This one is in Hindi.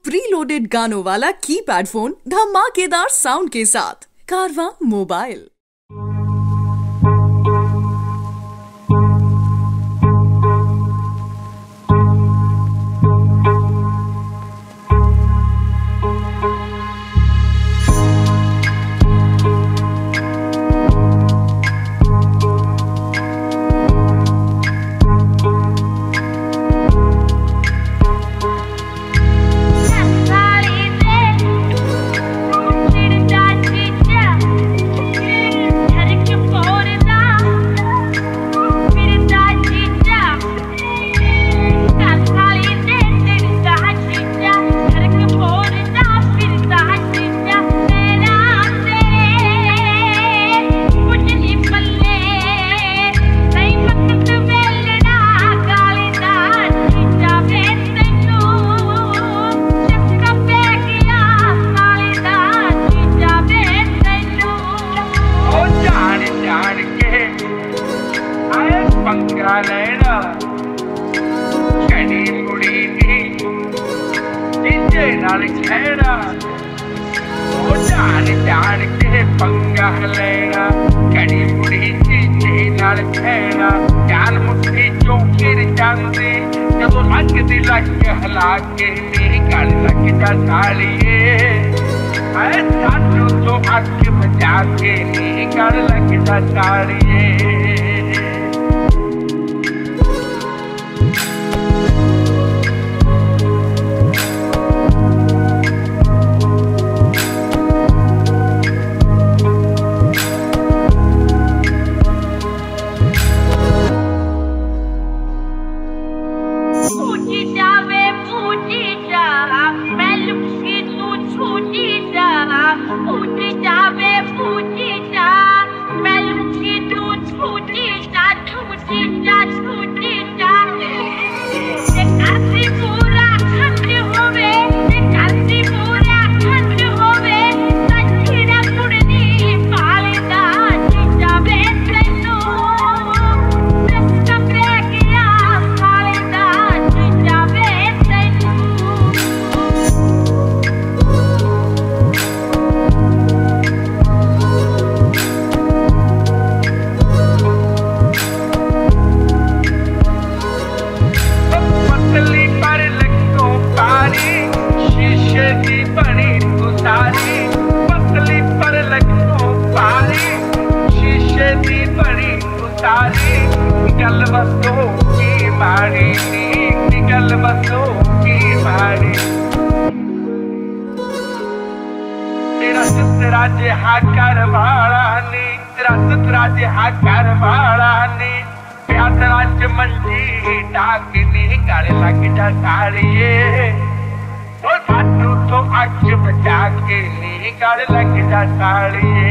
प्री लोडेड गानों वाला कीपैड फोन धमाकेदार साउंड के साथ कारवां मोबाइल। पंगा लेना कड़ी मुड़ी नी जिंदे नाल खेड़ा ओ जान जान के पंगा लेना कड़ी मुड़ी जिंदे नाल खेड़ा जान मुट्ठी चों गिर जांदे जदों लगदी लग हला के नी गल लग जा सालिए ऐ सानू तो अख बजा के नी गल लग जा सालिए। निकल बसो की मारी निकल बसो की मारी तेरा सतरा जे हाकर वाला नी तेरा सतरा जे हाकर वाला नी प्यादरा च मंजी डाक नी गल लग जा साड़िए ओ सानू तो अख बचा के नी गल लग जा साड़िए।